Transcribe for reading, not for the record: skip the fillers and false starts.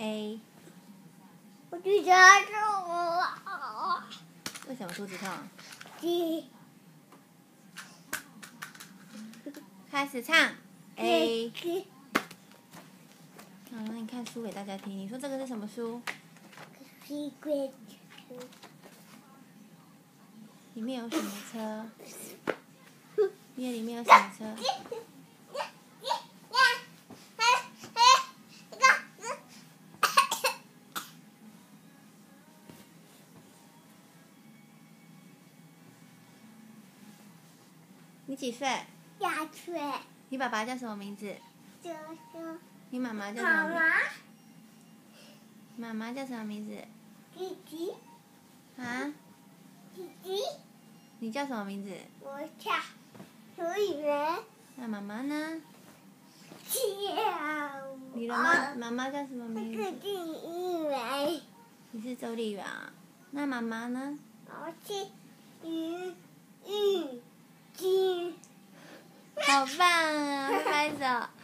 A。 我肚子痛。 为什么肚子痛？开始唱 A。好，那你看书给大家听。你说这个是什么书？里面有什么车？里面有什么车？你几岁 2岁。 你爸爸叫什么名字？你妈妈叫什么名字？妈妈叫什么名字？ 弟弟。 啊？ 弟弟。 你叫什么名字？ 我叫楚雨文。 那妈妈呢？你的妈妈叫什么名字？ 是李玉梅。 你是周丽媛啊？那妈妈呢？ 我是于玉金。 好棒啊！拍拍手。